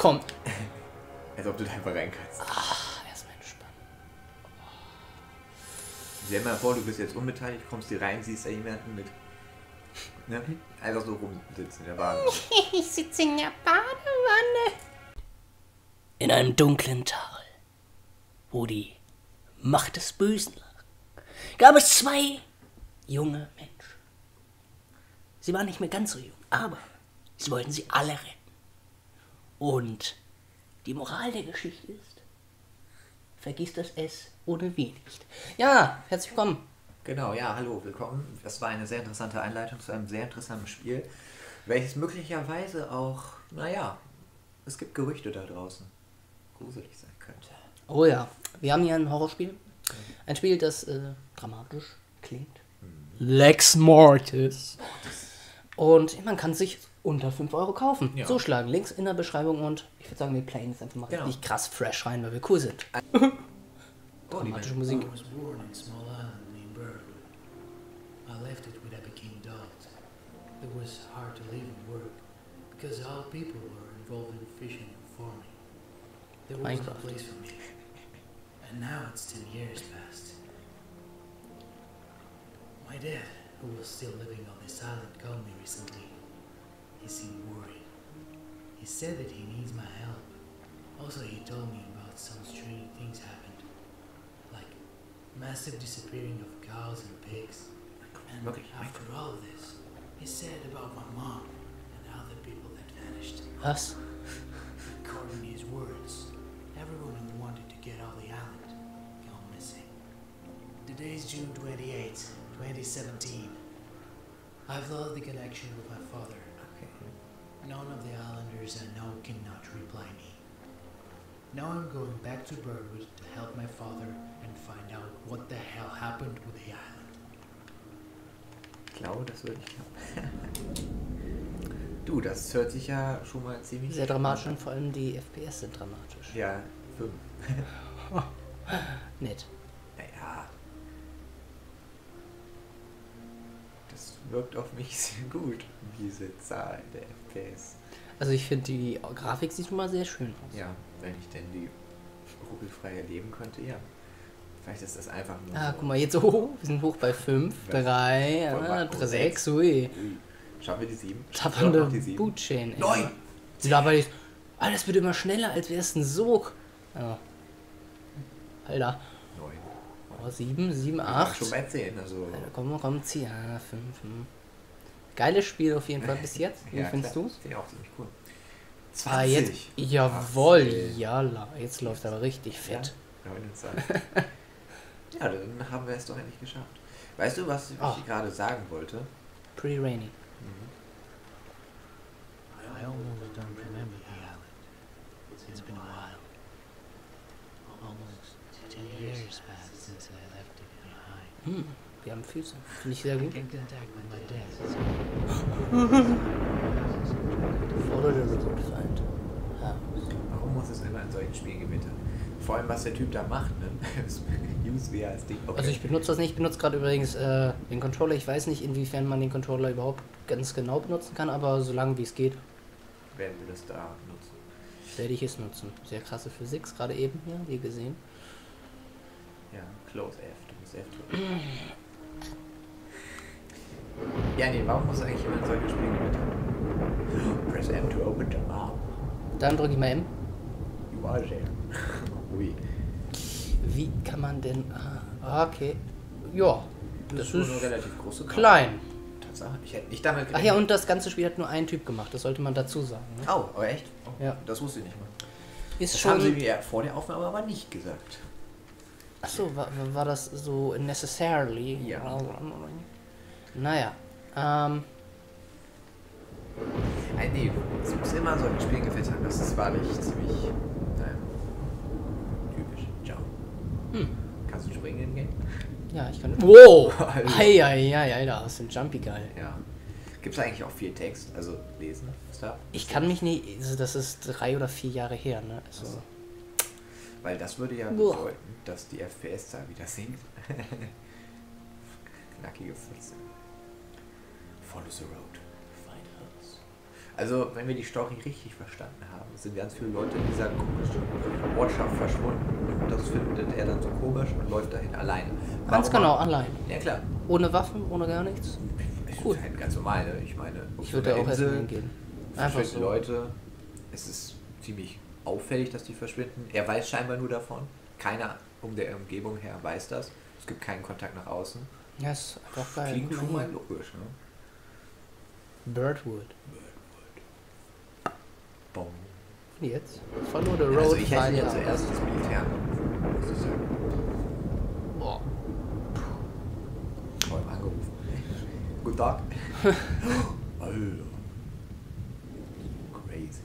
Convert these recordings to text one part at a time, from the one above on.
komm. Als ob du da einfach rein kannst. Erstmal entspannen. Stell dir mal vor, du bist jetzt unbeteiligt, kommst hier rein, siehst da jemanden mit. Ne? Einfach so rumsitzen in der Badewanne. Ich sitze in der Badewanne. In einem dunklen Tal, wo die Macht des Bösen lag, gab es 2 junge Menschen. Sie waren nicht mehr ganz so jung, aber sie wollten sie alle retten. Und die Moral der Geschichte ist, vergiss das S ohne W nicht. Ja, herzlich willkommen. Genau, ja, hallo, willkommen. Das war eine sehr interessante Einleitung zu einem sehr interessanten Spiel, welches möglicherweise auch, naja, es gibt Gerüchte da draußen, gruselig sein könnte. Oh ja, wir haben hier ein Horrorspiel. Ein Spiel, das dramatisch klingt. Lex Mortis. Und man kann sich unter 5 Euro kaufen. Ja. Zuschlagen. Links in der Beschreibung und ich würde sagen, wir playen jetzt einfach mal Genau. richtig krass fresh rein, weil wir cool sind. Dramatische Musik. I was born in a small island named Birdwood. I left it when I became adult. It was hard to live and work because all people were involved in fishing and farming. There was no Minecraft. place for me. And now it's 10 years past. My dad, who was still living on this island, called me recently. He seemed worried. He said that he needs my help. Also, he told me about some strange things happened. Like massive disappearing of cows and pigs. And Wirklich? after all of this, he said about my mom and other people that vanished. Was? According to his words, everyone who wanted to get off the island gone missing. Today is June 28, 2017. I've lost the connection with my father. None of the islanders I know cannot reply me. Now I'm going back to Birdwood to help my father and find out what the hell happened with the island. Ich glaube, das wird nicht klappen. Du, das hört sich ja schon mal ziemlich... Sehr dramatisch und vor allem die FPS sind dramatisch. Ja, 5. Nett. Naja. Das wirkt auf mich sehr gut, diese Zahl der FPS. Also ich finde, die Grafik sieht schon mal sehr schön aus. Ja, wenn ich denn die ruckelfrei erleben könnte, ja. Vielleicht ist das einfach nur Ah, so. guck mal, jetzt hoch. Wir sind hoch bei 5, 3, Voll, 6, ui. Ui. Schaffen wir die 7? Tappernde die 7? Bootchain. ey. 9! Sie aber nicht. Ah, das wird immer schneller, als wäre es ein Sog. Ja. Alter. 9. Oh, 7, 7, Ach, 8. schon bei 10, also... Alter, komm, zieh. Ah, 5. Geiles Spiel auf jeden Fall bis jetzt. Wie findest klar. du's? Finde ich auch ziemlich cool. 20. Ah, jetzt. Jawohl, 18. jalla. Jetzt läuft aber richtig fett. Ja, 29. Ja, dann haben wir es doch endlich geschafft. Weißt du, was ich gerade sagen wollte? Pretty rainy. I almost don't remember the island. It's been a while. Almost 10 years passed since I left it behind. Wir haben Füße. Finde ich sehr I gut. can contact with my dad. Follow the road, find. Warum muss es immer in solchen Spielen gewittern? Vor allem, was der Typ da macht, ne? Use VR als Ding. Okay. Also ich benutze das nicht. Ich benutze gerade übrigens den Controller. Ich weiß nicht, inwiefern man den Controller überhaupt ganz genau benutzen kann, aber solange wie es geht, werden wir das da nutzen. werde ich es nutzen. Sehr krasse Physik, gerade eben hier, wie gesehen. Ja, Close F. Du musst F drücken. Ja, nee, warum muss eigentlich immer in solchen Spielen gewittern? Press M to open the map. Dann drücke ich mal M. You are there. Ui. Wie kann man denn... Ah, okay. Ja, das wohl ist eine relativ große Karte. klein. Tatsache. Ich hätte nicht damit Ach ja, und das ganze Spiel hat nur ein Typ gemacht. Das sollte man dazu sagen. Ne? Oh, aber echt? Oh, Ja. Das wusste ich nicht mal. Ist Das schon... haben sie mir vor der Aufnahme aber nicht gesagt. Achso, war das so necessarily? Ja. Naja, Nee, es muss immer in solchen Spielen gewittern. Das ist wahrlich ziemlich typisch. Ciao. Kannst du springen gehen? ja, ich kann... Wow! Alter. Alter, das sind Jumpy geil. Ja. Gibt es eigentlich auch viel Text? Also lesen? Stuff? Ich kann mich nicht... Also das ist 3 oder 4 Jahre her, ne? Also, Also, weil das würde ja Boah. bedeuten, dass die FPS-Zahl wieder sinkt. Knackige 14. Follow the road. Find us. Also, wenn wir die Story richtig verstanden haben, sind ganz viele Leute in dieser komischen Ortschaft verschwunden. Und das findet er dann so komisch und läuft dahin alleine. Ganz genau, allein. Ja, klar. Ohne Waffen, ohne gar nichts. Cool. Halt ganz normal, ne? Ich meine, Ich würde auch erstmal Insel hingehen. Einfach verschwinden so. Leute. Es ist ziemlich auffällig, dass die verschwinden. Er weiß scheinbar nur davon. Keiner um der Umgebung her weiß das. Es gibt keinen Kontakt nach außen. Ja, ist einfach geil. Klingt Guck schon mal mal hier. logisch, ne? Birdwood. Boom. Und jetzt? Follow the road. Also ich hätte find jetzt out. zuerst das Militär angerufen, muss ich sagen. Boah. Vor allem angerufen. Guten Tag. Alter. Crazy.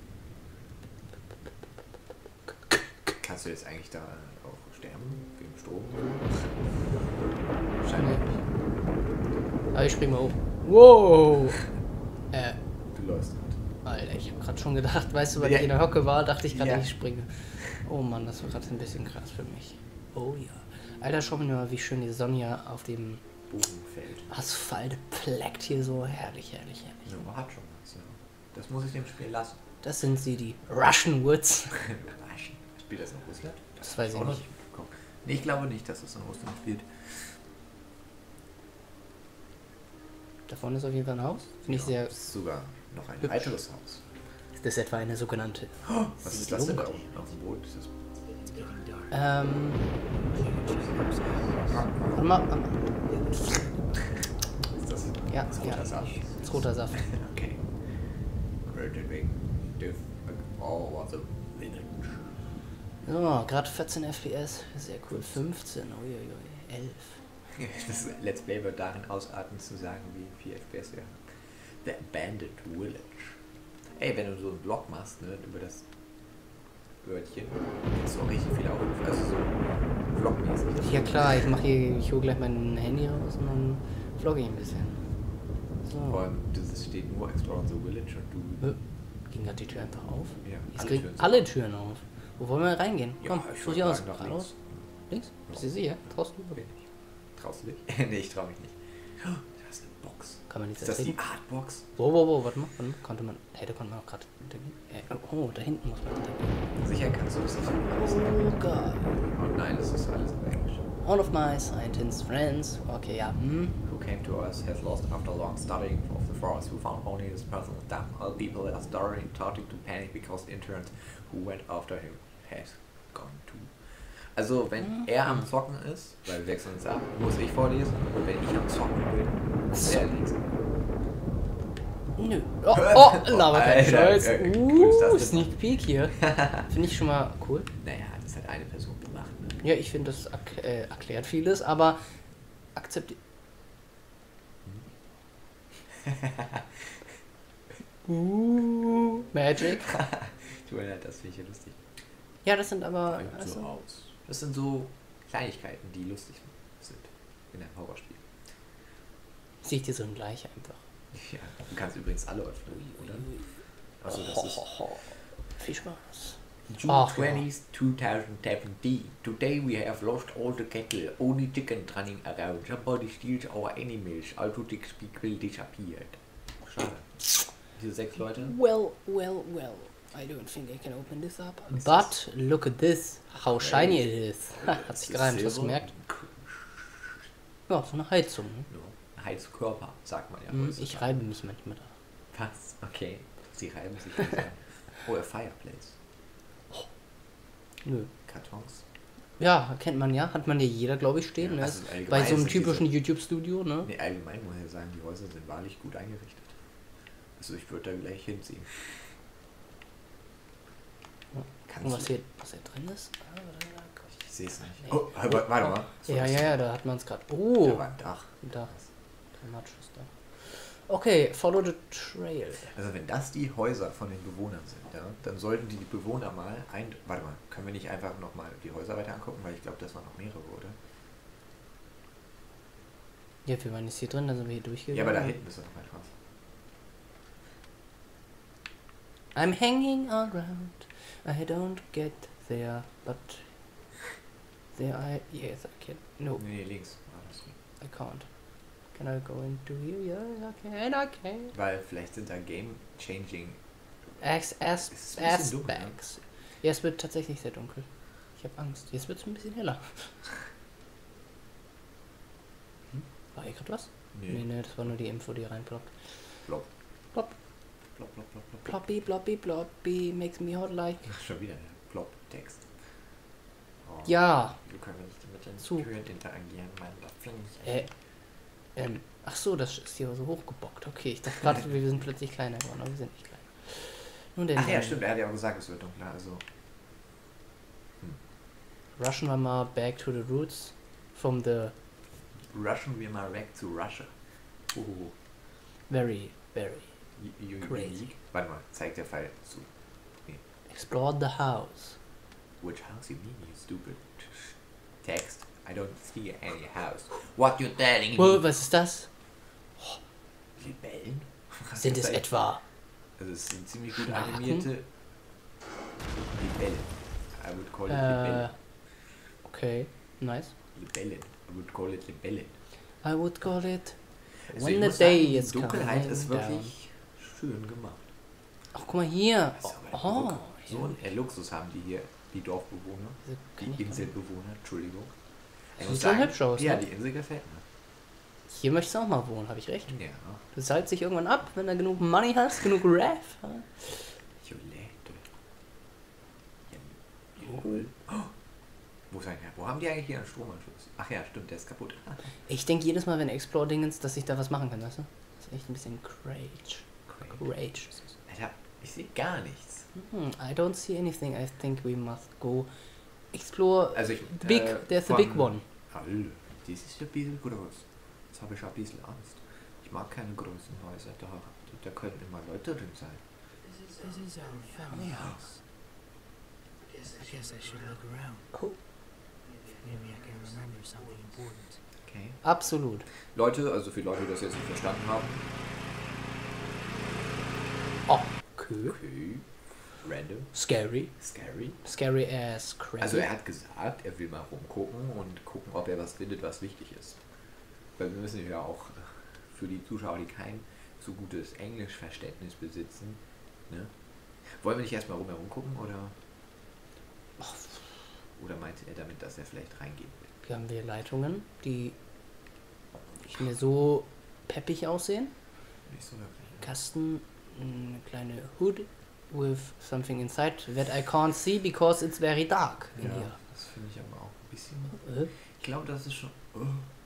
Kannst du jetzt eigentlich da auch sterben? Wegen Strom? Scheinbar nicht. Aber ich spring mal hoch. Wow. Du läufst gerade. Alter, ich hab grad schon gedacht, weißt du, weil Ja. ich in der Hocke war, dachte ich gerade, Ja. ich springe. Oh Mann, das war gerade ein bisschen krass für mich. Oh ja. Alter, schau mir mal, wie schön die Sonne hier auf dem Bogenfeld. Asphalt pleckt hier so. Herrlich, herrlich, herrlich. So, hat schon was, ja. Das muss ich dem Spiel lassen. Das sind sie, die Russian Woods. Spielt das in Russland? Das weiß ich auch noch nicht. mitbekommen. Nee, ich glaube nicht, dass es in Russland spielt. Da vorne ist auf jeden Fall ein Haus. Finde ich sehr. Das ist sogar noch ein hübsch. weiteres Haus. Ist das etwa eine sogenannte Was ist das denn da Siedlung? unten auf dem Boot? Ist das It's getting dark. Warte mal. ist das Ja, roter ja. Saft? Das ist roter Saft. Okay. Wegen oh, what a village. So, gerade 14 FPS. Sehr cool. 15. Uiuiui. 11. Das Let's Play wird darin ausarten zu sagen, wie 4 FPS wir haben. The Abandoned Village. Ey, wenn du so einen Vlog machst, ne, über das Wörtchen, kriegst du auch richtig viel Aufrufe. Also so vlogmäßig. Ja klar, ich hole gleich mein Handy raus und dann vlogge ich ein bisschen. Vor So. allem, das steht nur Explore the Village und du. Ging gerade die Tür einfach auf? Ja, Jetzt alle gehen Türen sind alle Türen auf. Wo wollen wir reingehen? Komm, ich such würd dich aus. sagen, nach Geradeaus? links. Links? Bist du sicher? Traust du? Bin ich. Traust du dich? Nee, ich trau mich nicht. Da ist eine Box. Kann man nicht Ist das die erzählen. Artbox? Wo, warte mal. Konnte man. Hey, da konnte man auch gerade. Oh, da hinten muss man hintergehen. Sicher kannst du das nicht. Oh Gott. Oh nein, das ist alles auf Englisch. All of my scientist friends. Okay, ja. Who came to us has lost after long studying of the forest. We found only his personal death. All people are starting to panic because interns who went after him had gone too. Also, wenn er am Zocken ist, weil wir wechseln uns ab, muss ich vorlesen. Und wenn ich am Zocken bin, muss er lesen. Nö. Oh, laber kein Alter, Scheiß. cool ist das denn? Sneak Peek hier. Finde ich schon mal cool. Naja, das hat eine Person gemacht. Ne? Ja, ich finde, das erklärt vieles, aber akzeptiert. Magic. Tut mir leid, das finde ich ja lustig. Ja, das sind aber. Sieht so Also, aus. Das sind so Kleinigkeiten, die lustig sind in einem Horrorspiel. sehe ich dir so gleich einfach. Ja, du kannst übrigens alle öffnen, oder? Also das ist Viel Spaß. June Ach, ja. 20th, 2017. Today we have lost all the cattle, only chickens running around. Somebody steals our animals, also the people disappeared. Schade. Diese 6 Leute? Well. I don't think I can open this up. But look at this. How shiny it is. Hat sich gereimt, hast du gemerkt? Ja, so eine Heizung. Ne? No. Heizkörper, sagt man ja. Ich heutzutage. reibe mich manchmal da. Was? Okay. Sie reiben sich nicht an. Oh, a fireplace. Nö. Kartons. Ja, kennt man ja. Hat man ja jeder, glaube ich, stehen. Ja, Ne? also allgemein Bei so einem sind diese- typischen YouTube-Studio, ne? Nee, allgemein muss ich sagen, die Häuser sind wahrlich gut eingerichtet. Also ich würde da gleich hinziehen. Ja. Kannst Und du? was hier drin ist? Ich sehe es nicht. Nee. Oh, warte mal. So, Ja, da hat man es gerade. Da Oh, war ein Dach. da. Dramatisches da. Okay, follow the trail. Also wenn das die Häuser von den Bewohnern sind, ja, dann sollten die Bewohner mal Warte mal, können wir nicht einfach nochmal die Häuser weiter angucken? Weil ich glaube, das waren noch mehrere, oder? Ja, wir waren jetzt hier drin, dann sind wir hier durchgegangen. Ja, aber da hinten ist noch etwas. I'm hanging around. I don't get there, but there I... Yes, I can. No, Nee, links war das. I can't. Can I go into here? Yeah, okay. Weil vielleicht sind da Game-Changing. Ist ein bisschen dunkel, ne? Aspects. Ja, es wird tatsächlich sehr dunkel. Ich habe Angst. Jetzt wird es ein bisschen heller. War hier gerade was? Nee, das war nur die Info, die reinploppt. Plop. Plop. Plop, plop, plop, plop. Ploppy, ploppy, ploppy, makes me hot like. Schon wieder der Plop-Text. Oh, Ja. Du kannst nicht mit den Zu. Türen interagieren, mein Finger. Ach so, das ist hier so hochgebockt. Okay, ich dachte gerade, wir sind plötzlich kleiner geworden, aber wir sind nicht klein. Nun denn. Ach ja, stimmt, er hat ja auch gesagt, es wird dunkler, also. Rushen wir mal back to the roots from the Rushen wir mal weg zu Russia. very, very Unique. Warte mal, zeigt der Pfeil zu. explore the house. Which house you mean, you stupid? Text. I don't see any house. What you telling me? Was ist das? Libellen? Sind es etwa Also es sind ziemlich gut Schnaken? animierte Libellen. I would call it Libellen. Okay, nice. Libellen. I would call it Libellen. I would call it Also when ich the muss sagen, day die is Dunkelheit coming ist down. wirklich schön gemacht. Ach, guck mal hier. Das ist aber Oh, so einen Luxus haben die hier, die Dorfbewohner, Diese kann die ich gar nicht. Inselbewohner, Entschuldigung. Ich Sieht muss schon sagen, hübsch aus, ja, ne? die Insel gefällt mir. Hier möchtest du auch mal wohnen, habe ich recht? Ja. Du zahlst dich irgendwann ab, wenn du genug Money hast, genug Rev. Jolette. Jawohl. Oh. Wo haben die eigentlich hier einen Stromanschluss? Ach ja, stimmt, der ist kaputt. Ich denke jedes Mal, wenn Explore-Dingens, dass ich da was machen kann, weißt du? Das ist echt ein bisschen crazy. Alter, ich sehe gar nichts. I don't see anything. I think we must go explore. Also ich, Big, there's the big one. Alter, das ist ein bisschen groß. Jetzt habe ich ein bisschen Angst. Ich mag keine großen Häuser, da könnten immer Leute drin sein. This is our family house. I guess I should look around. Oh. Maybe I can remember something important. Okay. Absolut. Leute, also für Leute, die das jetzt nicht verstanden haben. Okay. Random. Scary. Scary. Scary as crazy. Also er hat gesagt, er will mal rumgucken und gucken, ob er was findet, was wichtig ist. Weil wir müssen ja auch für die Zuschauer, die kein so gutes Englischverständnis besitzen, ne? Wollen wir nicht erstmal rumherum gucken oder meinte er damit, dass er vielleicht reingehen will? Hier haben wir Leitungen, die nicht mehr so peppig aussehen. Nicht so wirklich. Ne? Kasten, eine kleine Hood with something inside that I can't see because it's very dark in Ja, here. das finde ich aber auch ein bisschen. Ich glaube, das ist schon. Oh.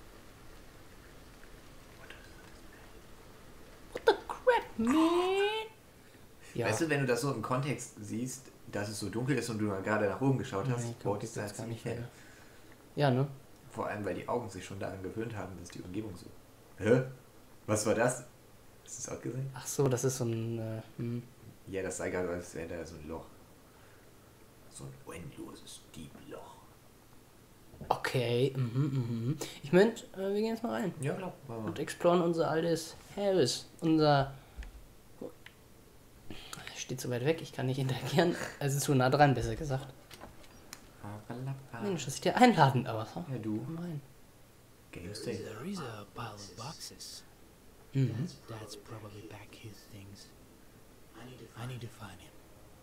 What the crap, man? Ja, Weißt du, wenn du das so im Kontext siehst, dass es so dunkel ist und du gerade nach oben geschaut hast, ich glaub, das das jetzt gar nicht hell. mehr. Ja, ne? Vor allem, weil die Augen sich schon daran gewöhnt haben, dass die Umgebung so. Hä? Was war das? Hast du es auch gesehen? Ach so, das ist so ein. Ja, das sah gerade, als wäre da so ein Loch. So ein endloses Diebloch. Okay, Ich meine, wir gehen jetzt mal rein Ja, klar. und exploren unser altes Haus. Unser. Steht so weit weg, ich kann nicht interagieren. Also zu nah dran, besser gesagt. Mensch, das ist ja einladend aus. Huh? Ja, du. Komm rein. Game State. There is a pile of boxes. Mhm. Dad's probably back his things. I need to find him.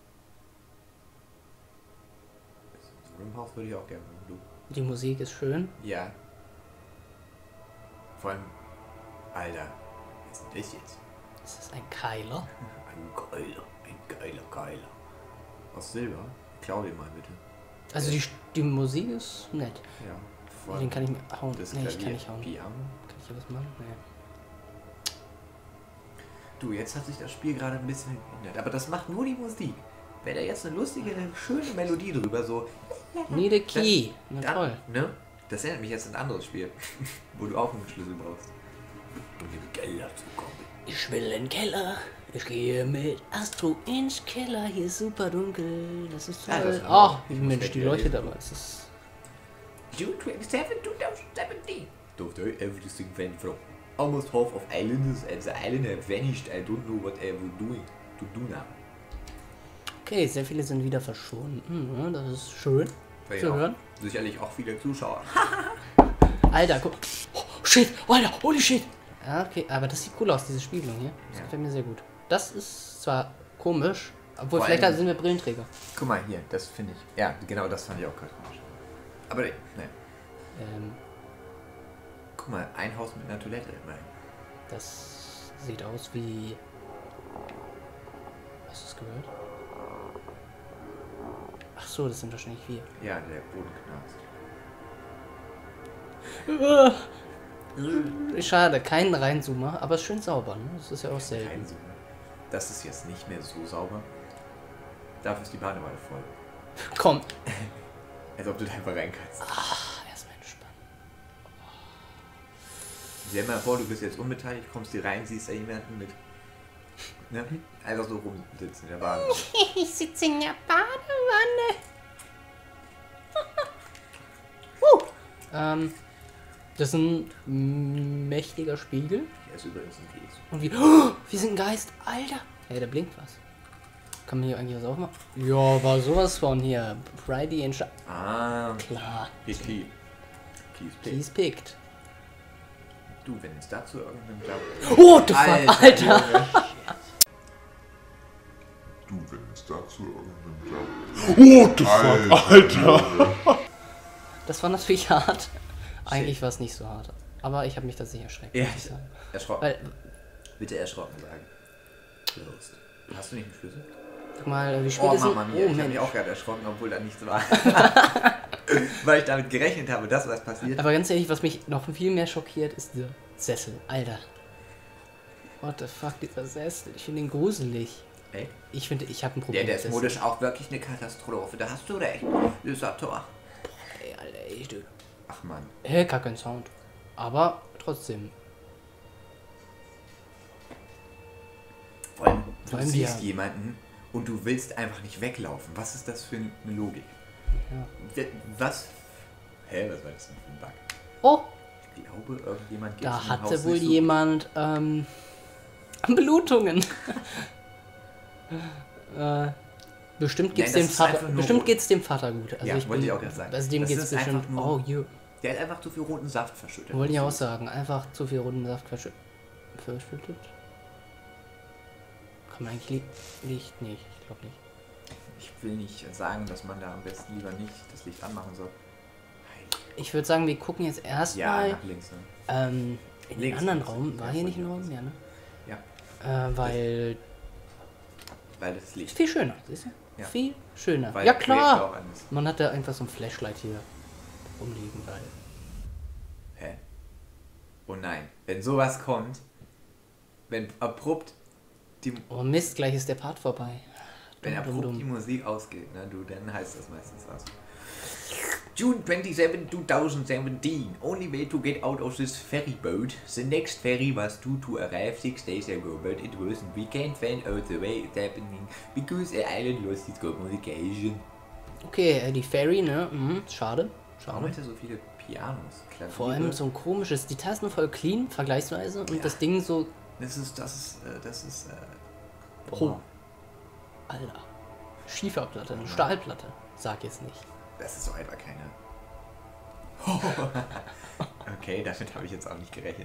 So im Haus würde ich auch gerne wohnen, du. Die Musik ist schön. Ja. Vor allem. Alter, was ist denn das jetzt? Das ist ein Keiler. Ein geiler Keiler. Aus Silber? Klau den mal bitte. Also die Musik ist nett. Ja. Vor Den kann ich mir hauen. das Nee, ich Klavier, kann nicht hauen. Piano. Kann ich hier was machen? Nee. Du, jetzt hat sich das Spiel gerade ein bisschen geändert. Aber das macht nur die Musik. Wäre da jetzt eine lustige, eine schöne Melodie drüber, so. Need a key. Na dann, toll. Ne? Das erinnert mich jetzt an ein anderes Spiel, wo du auch einen Schlüssel brauchst. Um in den Keller zu kommen. Ich will in den Keller. Ich gehe mit Astro ins Keller. Hier ist super dunkel. Das ist Ja, das toll. ist Oh, auch- Mensch, die leuchtet aber. Es ist. June 27, 2017. Today everything went from almost half of islanders and the island have vanished. I don't know what I will doing to do now. Okay, sehr viele sind wieder verschwunden. Ja, das ist schön Weil zu ja auch hören. sicherlich auch viele Zuschauer. Alter, guck. Oh, shit, Alter, holy shit. Ja, okay, aber das sieht cool aus, diese Spiegelung hier. Das Ja. gefällt mir sehr gut. Das ist zwar komisch, obwohl Vor vielleicht allem- sind wir Brillenträger. Guck mal hier, das finde ich. Ja, genau, das fand ich auch gerade komisch. Aber ne. Guck mal, ein Haus mit einer Toilette immerhin. Das sieht aus wie... Hast du es gehört? Ach so, das sind wahrscheinlich wir. Ja, der Boden knarzt. Schade, kein Reinzoomer, aber ist schön sauber, ne? Das ist ja auch selten. Kein Sinn. Das ist jetzt nicht mehr so sauber. Dafür ist die Badewanne voll. Komm. Als ob du da einfach rein kannst. Erstmal entspannen. Stell dir mal vor, du bist jetzt unbeteiligt, kommst hier rein, siehst da jemanden mit. Ne? Einfach so rumsitzen in der Badewanne. Ich sitze in der Badewanne. Das ist ein mächtiger Spiegel. Hier ist übrigens ein Käse. Und wir sind ein Geist. Alter. Hey, da blinkt was. Kann man hier eigentlich was aufmachen? Ja, war sowas von hier. Friday and Ah, Klar. PT. Keys picked. Du, wenn es dazu irgendeinen Job. Oh, du Fuck, Alter. Junge. Du, wenn es dazu irgendeinen Job. Alter! Das war natürlich hart. Eigentlich war es nicht so hart. Aber ich habe mich tatsächlich erschreckt. Ja, muss ich sagen. erschrocken. Weil, Bitte erschrocken sagen. Los. Hast du nicht einen Schlüssel? guck mal, wie spät Oh ist Mama es? mia, ich habe Mensch. mich auch gerade erschrocken, obwohl da nichts war. Weil ich damit gerechnet habe, dass was passiert. Aber ganz ehrlich, was mich noch viel mehr schockiert, ist der Sessel. Alter. What the fuck, dieser Sessel. Ich finde ihn gruselig. Ey? Ich finde, ich habe ein Ja, Problem der mit ist Sesseln. modisch auch wirklich eine Katastrophe. Da hast du recht. Lysator. Ey, Alter, echt. Ach man. Gar kein Sound. Aber trotzdem. Vor allem, du allem siehst die- jemanden und du willst einfach nicht weglaufen. Was ist das für eine Logik? Ja. Was? Hä, was war das denn für ein Bug? Oh, Ich glaube, irgendjemand geht da in dem hatte Haus wohl nicht so jemand Blutungen. Bestimmt geht's Nein, dem das ist Vater. einfach nur Bestimmt rot. geht's dem Vater gut. Also Ja, ich wollte bin, ich auch gerade sagen. Also dem Das geht's ist einfach bestimmt. nur- Oh, you. gut. Der hat einfach zu viel roten Saft verschüttet. Wollte ich auch sagen. Einfach zu viel runden Saft verschüttet. Kann man eigentlich Licht nicht. Ich glaube nicht. Ich will nicht sagen, dass man da am besten lieber nicht das Licht anmachen soll. Ich würde sagen, wir gucken jetzt Ja, erstmal nach links. Ne? in den Links, anderen links. Raum. War Ja, hier von nicht ein hier Raum? aus. Ja, ne? Ja, Weil weil das Licht. viel schöner, siehst du? Ja. Viel schöner. Weil Ja der Projektor klar! auch an ist. Man hat da einfach so ein Flashlight hier rumliegen, weil. Hä? Oh nein. Wenn sowas kommt, wenn abrupt die, Oh Mist, gleich ist der Part vorbei. wenn Dumm, abrupt dumm, die dumm. Musik ausgeht, ne, du, dann heißt das meistens was. June 27, 2017. Only way to get out of this ferry boat. The next ferry was due to arrive 6 days ago, but it wasn't. We can't find out the way it's happening because the island lost its communication. Okay, die Fairy, ne? Mhm, schade. Warum Schade. hat er so viele Pianos? Klaviere? Vor allem so ein komisches. Die Tasten voll clean, vergleichsweise. Und Ja. das Ding so. Das ist. Oh. Alter. Schieferplatte, eine Stahlplatte. Sag jetzt nicht. Das ist doch einfach keine. Okay, damit habe ich jetzt auch nicht gerechnet.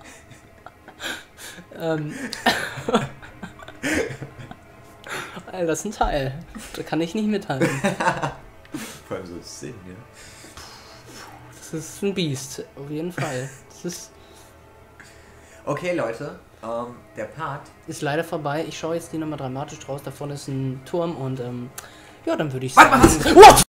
Alter, das ist ein Teil. Da kann ich nicht mithalten. Vor allem so Sinn, ja. Das ist ein Biest, auf jeden Fall. Das Okay, Leute, der Part. ist leider vorbei. Ich schaue jetzt die nochmal dramatisch draus. Da vorne ist ein Turm und ja, dann würde ich Warte sagen. mal, was? What?